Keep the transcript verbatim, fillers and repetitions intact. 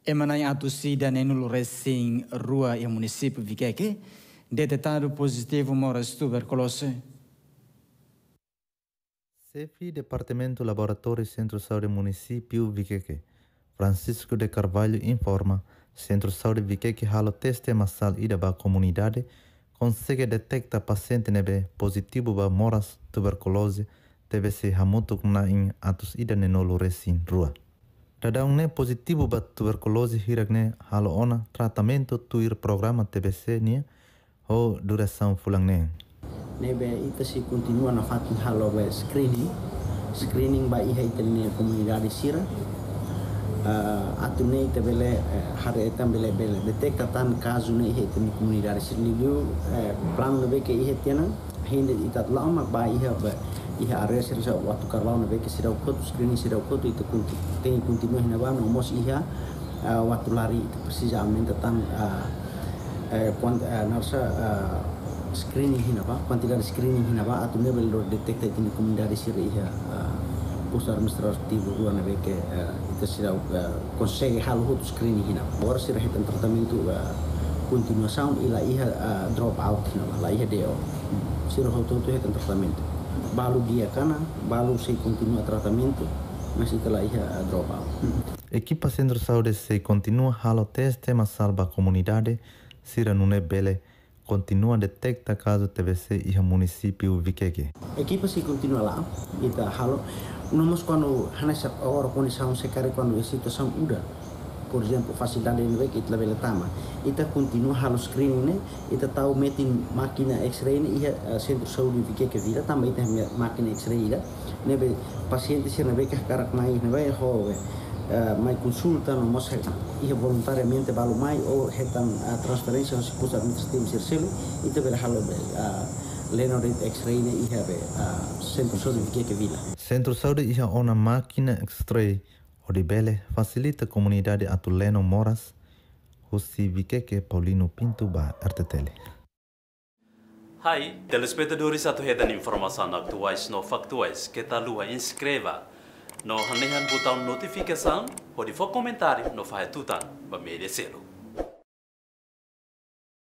Emanai atu sida nenulu recém rua e município Viqueque, detectado positivo moras tuberculose. Chefe Departamento Laboratório Centro de Saúde Município Viqueque, Francisco de Carvalho informa, Centro de Saúde Viqueque halo teste massal ida ba comunidade, consegue detectar paciente nebe positivo ba moras tuberculose, deve se hamutuk na in atus ida nenolu recém rua. Dadang ne positivo ba tuberculose hiragne halo ona tratamento tuir programa T B C nia ho duração fulang ne. Nebe ita si continua na fatin halo ba screening screening ba iha ita ne komunidade sira uh, atu ne ita bele uh, hare ita bele bele detecta tan caso ne iha ita ne komunidade sira liu uh, plano ne ke iha tiana hinde ita lama ba iha ba iha area sira sa waktu karlau ne ke sira ukot screening sira ukot ita kunti tem continua na ba no mos iha uh, waktu lari ita precisamente tan uh, uh, quando uh, narsa uh, screening hina ba quantidade screening hina ba atu level do detecta ini komunidade sira iha posto administrativo rua na beke ita sira consegue halo hutu screening hina agora sira hetan tratamento continuação ila iha drop out hina ba la iha deo sira hutu hutu hetan tratamento balu dia kana balu se continua tratamento mas ita la iha drop out. Equipa Centro de Saúde se continua halo teste massal ba comunidade sira nune bele continua detecta caso T B C iha município Viqueque. Equipa se continua lá, ita halo. Nomos quando hanasa agora condição se cari quando a situação muda. Por exemplo, facilidade de ver que ita bela tama. Ita continua halo screening ne, ita tahu metin máquina X-ray ne iha centro de saúde Viqueque vira tama ita máquina X-ray ida. Nebe paciente se na beka karak mai ne vai ho Uh, mai consulta no mos ia voluntariamente balu mai ou hetan uh, transferência no circuito administrativo sircelo ita bela halo uh, lenorit X-ray ne iha be uh, centro saúde Viqueque vila. Centro saúde iha ona máquina X-ray odi bele facilita comunidade atu leno moras husi Viqueque Paulino Pinto ba R T T L. Hai, telespectadores atu hetan informação atuais no factuais que ta lua inscreva no hanehan botão notificação, pode for comentário no faz tutan ba media selo.